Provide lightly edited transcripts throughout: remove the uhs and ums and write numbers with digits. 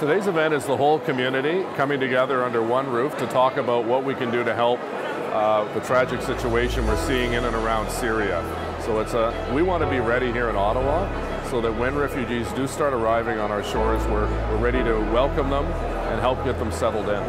Today's event is the whole community coming together under one roof to talk about what we can do to help the tragic situation we're seeing in and around Syria. So we want to be ready here in Ottawa so that when refugees do start arriving on our shores, we're ready to welcome them and help get them settled in.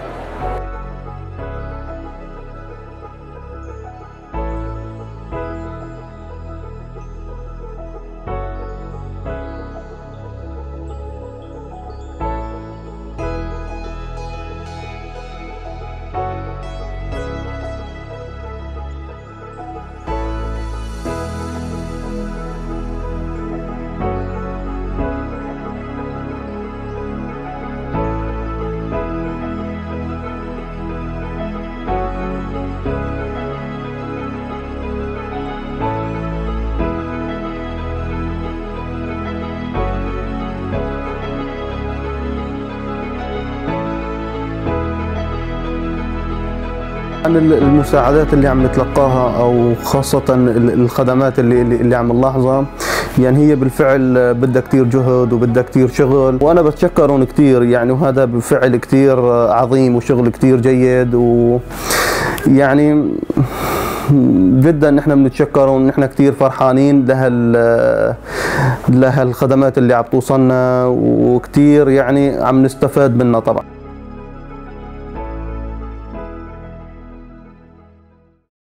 عن المساعدات اللي عم نتلقاها او خاصة الخدمات اللي عم نلاحظها، يعني هي بالفعل بدها كثير جهد وبدها كثير شغل، وانا بتشكرهم كثير يعني، وهذا بالفعل كثير عظيم وشغل كثير جيد، ويعني جدا نحن بنتشكرهم، نحن كثير فرحانين لهالخدمات اللي عم توصلنا، وكثير يعني عم نستفاد منها طبعا.